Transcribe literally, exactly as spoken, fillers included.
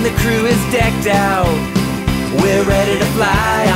the crew is decked out. We're ready to fly